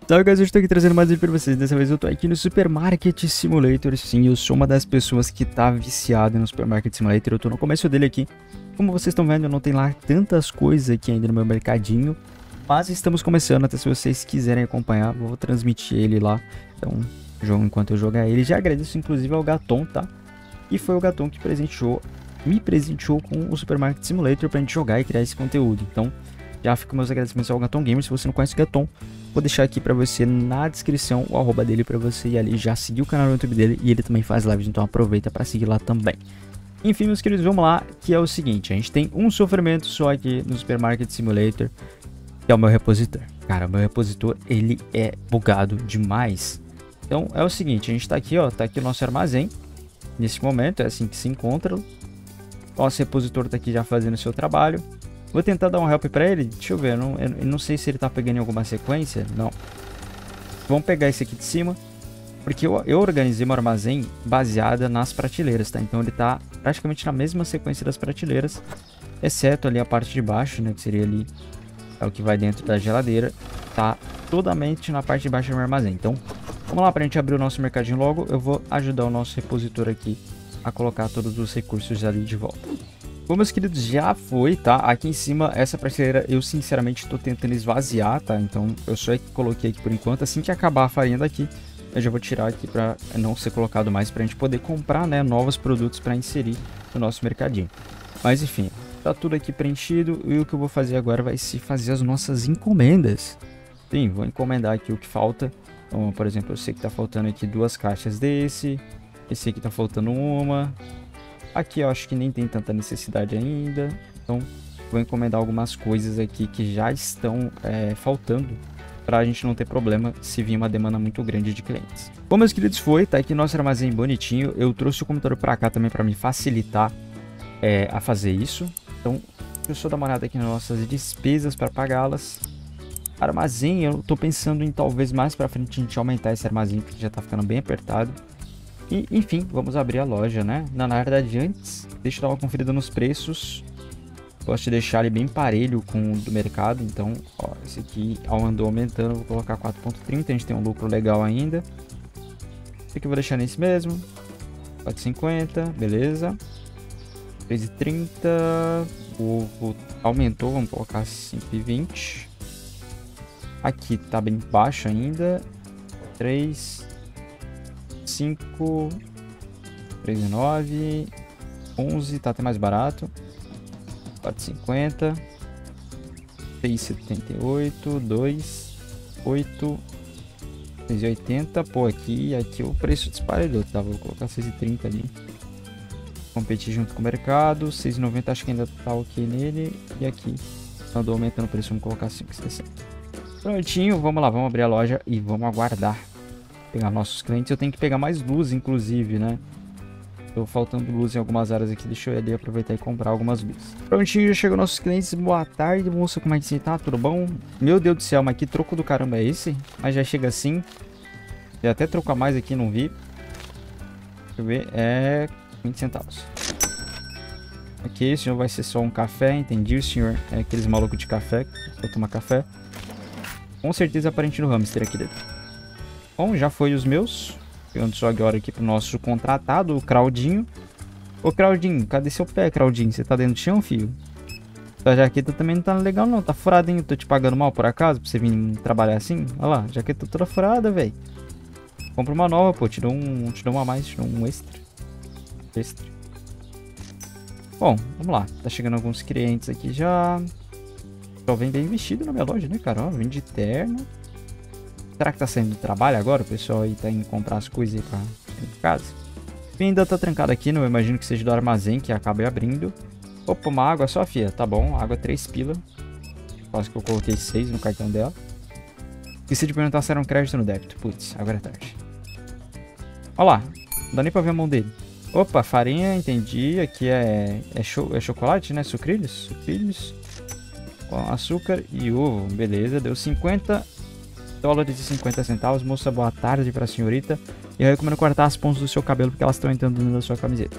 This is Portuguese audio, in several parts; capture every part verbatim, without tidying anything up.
Salve, guys, eu estou aqui trazendo mais vídeo pra vocês. Dessa vez eu tô aqui no Supermarket Simulator. Sim, eu sou uma das pessoas que tá viciada no Supermarket Simulator. Eu tô no começo dele aqui. Como vocês estão vendo, eu não tenho lá tantas coisas aqui ainda no meu mercadinho, mas estamos começando. Até se vocês quiserem acompanhar, vou transmitir ele lá. Então, jogo enquanto eu jogar ele. Já agradeço inclusive ao Gaton, tá? E foi o Gaton que presenteou, me presenteou com o Supermarket Simulator pra gente jogar e criar esse conteúdo. Então, já fica meus agradecimentos ao Gaton Gamer. Se você não conhece o Gaton, vou deixar aqui pra você na descrição o arroba dele pra você ir ali já seguir o canal no YouTube dele. E ele também faz lives, então aproveita pra seguir lá também. Enfim, meus queridos, vamos lá, que é o seguinte. A gente tem um sofrimento só aqui no Supermarket Simulator, que é o meu repositor. Cara, o meu repositor, ele é bugado demais. Então, é o seguinte, a gente tá aqui, ó, tá aqui o nosso armazém. Nesse momento, é assim que se encontra. Nosso repositor tá aqui já fazendo o seu trabalho. Vou tentar dar um help pra ele. Deixa eu ver, eu não, eu não sei se ele tá pegando em alguma sequência. Não. Vamos pegar esse aqui de cima. Porque eu, eu organizei meu armazém baseada nas prateleiras, tá? Então ele tá praticamente na mesma sequência das prateleiras. Exceto ali a parte de baixo, né? Que seria ali, é o que vai dentro da geladeira. Tá totalmente na parte de baixo do meu armazém. Então, vamos lá pra gente abrir o nosso mercadinho logo. Eu vou ajudar o nosso repositor aqui a colocar todos os recursos ali de volta. Bom, meus queridos, já foi, tá? Aqui em cima, essa prateleira eu sinceramente estou tentando esvaziar, tá? Então eu só coloquei aqui por enquanto. Assim que acabar a farinha daqui, eu já vou tirar aqui para não ser colocado mais, pra gente poder comprar, né, novos produtos para inserir no nosso mercadinho. Mas enfim, tá tudo aqui preenchido e o que eu vou fazer agora vai ser fazer as nossas encomendas. Sim, vou encomendar aqui o que falta. Então, por exemplo, eu sei que tá faltando aqui duas caixas desse. Esse aqui tá faltando uma. Aqui eu acho que nem tem tanta necessidade ainda. Então, vou encomendar algumas coisas aqui que já estão é, faltando, para a gente não ter problema se vir uma demanda muito grande de clientes. Bom, meus queridos, foi. Tá aqui nosso armazém bonitinho. Eu trouxe o computador para cá também para me facilitar é, a fazer isso. Então, deixa eu só dar uma olhada aqui nas nossas despesas para pagá-las. Armazém, eu tô pensando em talvez mais para frente a gente aumentar esse armazém, porque já tá ficando bem apertado. E, enfim, vamos abrir a loja, né? Na, na verdade, antes, deixa eu dar uma conferida nos preços. Gosto de deixar ele bem parelho com o do mercado. Então, ó, esse aqui andou aumentando, vou colocar quatro ponto trinta. A gente tem um lucro legal ainda. Esse aqui eu vou deixar nesse mesmo. quatro e cinquenta, beleza. três e trinta. O ovo aumentou, vamos colocar cinco e vinte. Aqui tá bem baixo ainda. três, cinco, três e nove, onze, tá até mais barato. quatro e cinquenta, seis e setenta e oito, dois, oito, seis e oitenta. Pô, aqui, aqui o preço disparelhou, tá? Vou colocar seis e trinta ali. Competir junto com o mercado. seis e noventa acho que ainda tá ok nele. E aqui andou aumentando o preço, vamos colocar cinco e sessenta. Prontinho, vamos lá, vamos abrir a loja e vamos aguardar pegar nossos clientes. Eu tenho que pegar mais luz, inclusive, né? Tô faltando luz em algumas áreas aqui. Deixa eu ali aproveitar e comprar algumas luzes. Prontinho, já chegou nossos clientes. Boa tarde, moça. Como é que você tá? Tudo bom? Meu Deus do céu, mas que troco do caramba é esse? Mas já chega assim. Tem até troco a mais aqui, não vi. Deixa eu ver. É vinte centavos. Ok, o senhor vai ser só um café. Entendi. O senhor é aqueles malucos de café. Vou tomar café. Com certeza aparente no hamster aqui dentro. Bom, já foi os meus. Pegando só agora aqui pro nosso contratado, o Claudinho. Ô, Claudinho, cadê seu pé, Claudinho? Você tá dentro do chão, filho? Sua jaqueta também não tá legal, não. Tá furadinho. Tô te pagando mal, por acaso, pra você vir trabalhar assim? Olha lá, jaqueta toda furada, velho. Compra uma nova, pô. Te dou um, te dou uma a mais, te dou um extra. Extra. Bom, vamos lá. Tá chegando alguns clientes aqui já. Só vem bem vestido na minha loja, né, cara? Ó, vem de terno. Será que tá saindo do trabalho agora? O pessoal aí tá indo comprar as coisas aí pra dentro de casa. Ainda tá trancado aqui, não imagino que seja do armazém que acabei abrindo. Opa, uma água só, fia. Tá bom, água três pila. Quase que eu coloquei seis no cartão dela. Esqueci de perguntar se era um crédito no débito. Putz, agora é tarde. Olha lá, não dá nem pra ver a mão dele. Opa, farinha, entendi. Aqui é, é, cho é chocolate, né? Sucrilhos? Sucrilhos. Com açúcar e ovo. Beleza, deu cinquenta dólares e cinquenta centavos. Moça, boa tarde pra senhorita. E eu recomendo cortar as pontas do seu cabelo porque elas estão entrando dentro da sua camiseta.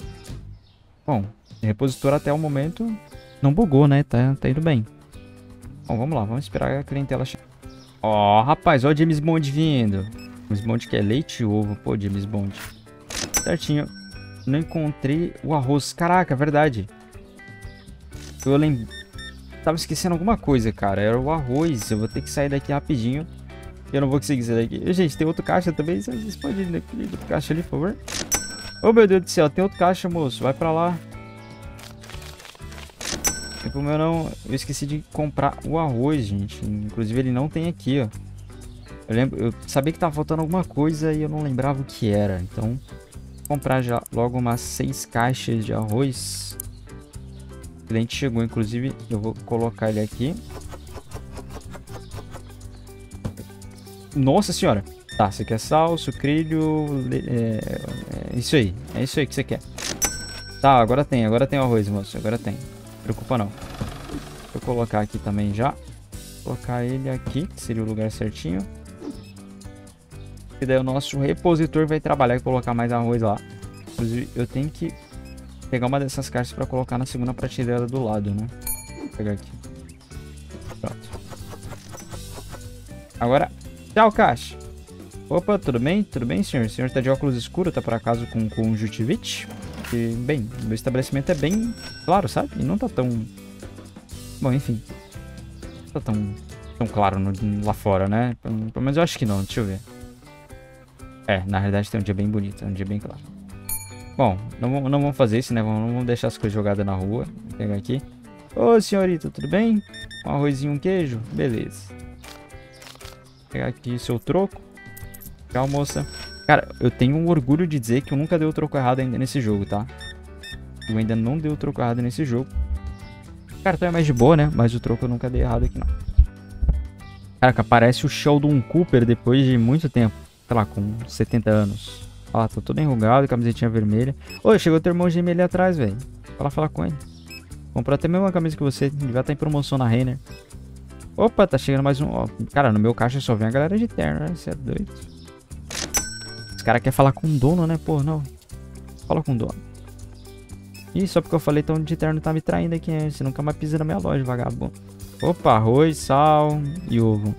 Bom, o repositor até o momento não bugou, né? Tá, tá indo bem. Bom, vamos lá, vamos esperar a clientela chegar. Ó, oh, rapaz, ó o James Bond vindo. James Bond que é leite e ovo. Pô, James Bond. Certinho. Não encontrei o arroz. Caraca, verdade. Eu lembro... Tava esquecendo alguma coisa, cara. Era o arroz. Eu vou ter que sair daqui rapidinho. Eu não vou conseguir sair daqui. Gente, tem outro caixa também. Vocês podem ir naquele outro caixa ali, por favor? Oh, meu Deus do céu. Tem outro caixa, moço. Vai pra lá. Tem problema não. Eu esqueci de comprar o arroz, gente. Inclusive, ele não tem aqui, ó. Eu lembro... Eu sabia que tava faltando alguma coisa e eu não lembrava o que era. Então, vou comprar já logo umas seis caixas de arroz. O cliente chegou, inclusive. Eu vou colocar ele aqui. Nossa senhora. Tá, você quer sal, sucrilho, é, é isso aí, é isso aí que você quer. Tá, agora tem, agora tem o arroz, moço, agora tem. Não preocupa não. Vou colocar aqui também já. Vou colocar ele aqui, que seria o lugar certinho. E daí o nosso repositor vai trabalhar e colocar mais arroz lá. Inclusive, eu tenho que pegar uma dessas caixas pra colocar na segunda prateleira do lado, né? Vou pegar aqui. Pronto. Agora... Tchau, caixa. Opa, tudo bem? Tudo bem, senhor? O senhor tá de óculos escuros, tá por acaso com conjuntivite? E, bem, meu estabelecimento é bem claro, sabe? E não tá tão... Bom, enfim. Não tá tão, tão claro no, lá fora, né? Pelo menos eu acho que não, deixa eu ver. É, na realidade tem um dia bem bonito, um dia bem claro. Bom, não, não vamos fazer isso, né? Não vamos deixar as coisas jogadas na rua. Vou pegar aqui. Ô, senhorita, tudo bem? Um arrozinho, um queijo? Beleza. Pegar aqui seu troco. Tchau, moça. Cara, eu tenho um orgulho de dizer que eu nunca dei o troco errado ainda nesse jogo, tá? Eu ainda não dei o troco errado nesse jogo. O cartão é mais de boa, né? Mas o troco eu nunca dei errado aqui, não. Caraca, parece o Sheldon Cooper depois de muito tempo. Sei lá, com setenta anos. Olha lá, tô todo enrugado, camisetinha vermelha. Ô, chegou teu irmão gêmeo ali atrás, velho. Vai lá falar com ele. Comprou até a mesma camisa que você. Ele vai estar em promoção na Renner. Opa, tá chegando mais um... Ó, cara, no meu caixa só vem a galera de terno, né? Você é doido. Os caras querem falar com o dono, né? Pô, não. Fala com o dono. Ih, só porque eu falei tão de terno tá me traindo aqui, hein? Você nunca mais pisa na minha loja, vagabundo. Opa, arroz, sal e ovo.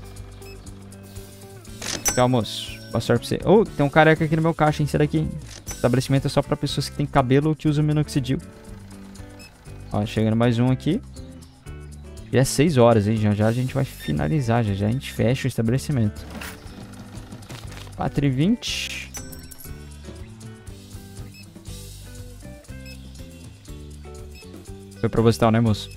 Tchau, moço. Boa sorte pra você. Oh, tem um careca aqui no meu caixa, hein? Será que o estabelecimento é só pra pessoas que tem cabelo ou que usam minoxidil? Ó, chegando mais um aqui. E é seis horas, hein? Já já a gente vai finalizar. Já já a gente fecha o estabelecimento. quatro e vinte. Foi proposital, né, moço?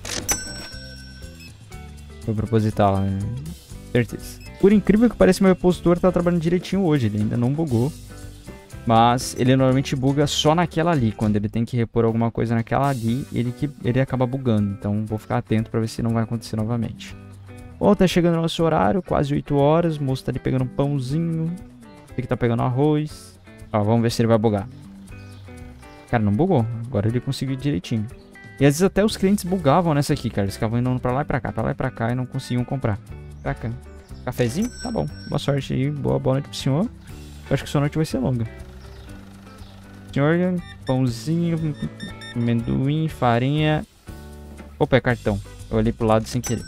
Foi proposital, né? Certeza. Por incrível que pareça, meu repositor tá trabalhando direitinho hoje. Ele ainda não bugou. Mas ele normalmente buga só naquela ali. Quando ele tem que repor alguma coisa naquela ali, ele, que, ele acaba bugando. Então vou ficar atento pra ver se não vai acontecer novamente. Bom, tá chegando o nosso horário, quase oito horas. O moço tá ali pegando um pãozinho. Tem que tá pegando arroz. Ó, vamos ver se ele vai bugar. Cara, não bugou. Agora ele conseguiu direitinho. E às vezes até os clientes bugavam nessa aqui, cara. Eles ficavam indo pra lá e pra cá, pra lá e pra cá e não conseguiam comprar. Pra cá. Cafezinho? Tá bom. Boa sorte aí. Boa, boa noite pro senhor. Eu acho que sua noite vai ser longa. Senhor, pãozinho, amendoim, farinha. Opa, é cartão. Eu olhei pro lado sem querer.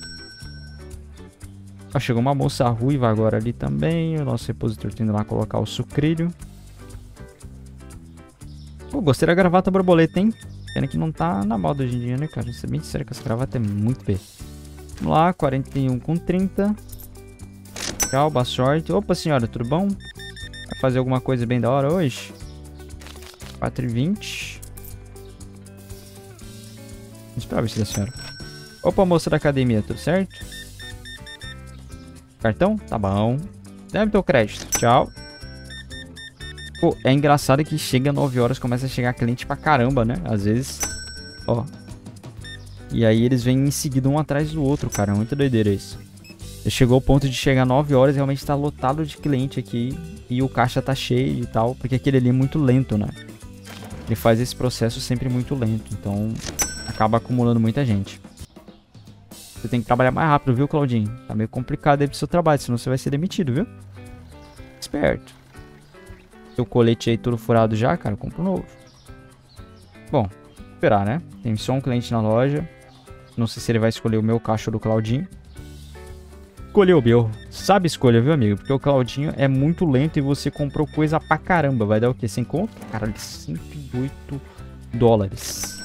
Ó, chegou uma moça ruiva agora ali também. O nosso repositor tá indo lá colocar o sucrilho. Pô, gostei da gravata borboleta, hein? Pena que não tá na moda hoje em dia, né, cara? Isso é bem sério que essa gravata é muito bem. Vamos lá, quarenta e um com trinta. Tchau, boa sorte. Opa, senhora, tudo bom? Vai fazer alguma coisa bem da hora hoje? quatro e vinte. Vamos esperar ver se dá, senhora. Opa, moça da academia, tudo certo? Cartão? Tá bom. Débito ou crédito? Tchau. Pô, é engraçado que chega nove horas, começa a chegar cliente pra caramba, né? Às vezes, ó. E aí eles vêm em seguida um atrás do outro, cara. É muito doideira isso. Chegou ao ponto de chegar nove horas e realmente tá lotado de cliente aqui. E o caixa tá cheio e tal. Porque aquele ali é muito lento, né? Ele faz esse processo sempre muito lento. Então, acaba acumulando muita gente. Você tem que trabalhar mais rápido, viu, Claudinho? Tá meio complicado aí pro seu trabalho, senão você vai ser demitido, viu? Esperto. Seu colete aí todo furado já, cara, compra um novo. Bom, esperar, né? Tem só um cliente na loja. Não sei se ele vai escolher o meu caixa ou do Claudinho. escolher o meu. Sabe escolha, viu, amigo? Porque o Claudinho é muito lento e você comprou coisa pra caramba. Vai dar o quê? Sem conto? Caralho, cento e oito dólares.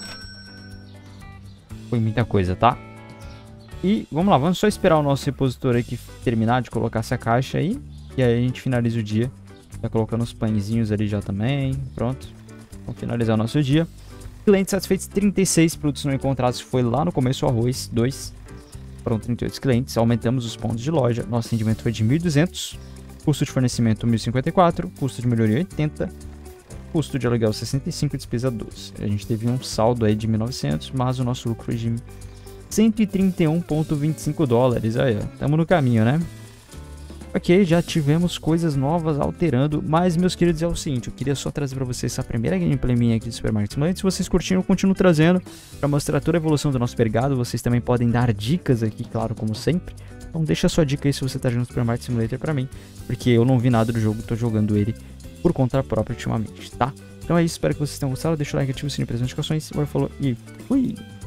Foi muita coisa, tá? E vamos lá, vamos só esperar o nosso repositor aqui terminar de colocar essa caixa aí. E aí a gente finaliza o dia. Já colocando os pãezinhos ali já também. Pronto. Vamos finalizar o nosso dia. Clientes satisfeitos, trinta e seis produtos não encontrados. Foi lá no começo o arroz, dois. Foram trinta e oito clientes. Aumentamos os pontos de loja. Nosso rendimento foi de mil e duzentos. Custo de fornecimento mil e cinquenta e quatro. Custo de melhoria oitenta. Custo de aluguel sessenta e cinco. Despesa doze. A gente teve um saldo aí de mil e novecentos. Mas o nosso lucro foi de cento e trinta e um vírgula vinte e cinco dólares. Aí, ó. Tamo no caminho, né? Ok, já tivemos coisas novas alterando, mas, meus queridos, é o seguinte, eu queria só trazer pra vocês essa primeira gameplay minha aqui do Supermarket Simulator. Se vocês curtiram, eu continuo trazendo pra mostrar toda a evolução do nosso mercado. Vocês também podem dar dicas aqui, claro, como sempre. Então deixa a sua dica aí se você tá jogando Supermarket Simulator pra mim, porque eu não vi nada do jogo, tô jogando ele por conta própria ultimamente, tá? Então é isso, espero que vocês tenham gostado, deixa o like, ativa o sininho para as notificações, agora falou e fui!